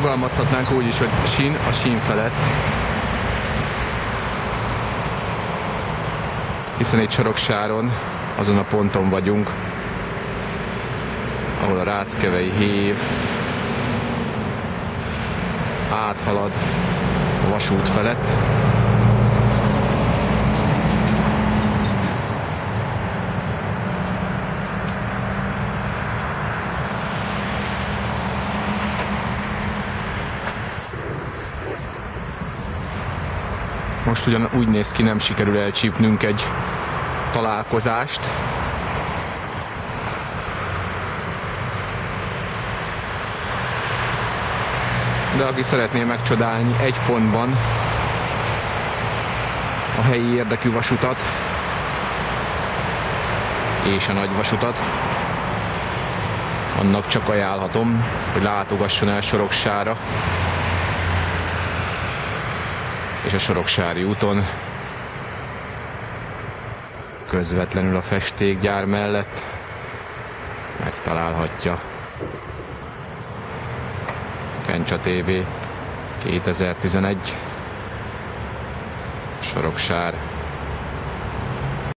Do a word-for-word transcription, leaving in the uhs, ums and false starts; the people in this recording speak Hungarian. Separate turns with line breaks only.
fogalmazhatnánk úgy is, hogy sín a sín felett. Hiszen itt Soroksáron, azon a ponton vagyunk, ahol a Ráckevei hév áthalad a vasút felett. Most ugyan úgy néz ki, nem sikerül elcsípnünk egy találkozást. De aki szeretné megcsodálni egy pontban a helyi érdekű vasutat és a nagyvasutat, annak csak ajánlhatom, hogy látogasson el Soroksára, és a Soroksári úton közvetlenül a festékgyár mellett megtalálhatja Kencsa té vé kétezer-tizenegy Soroksár.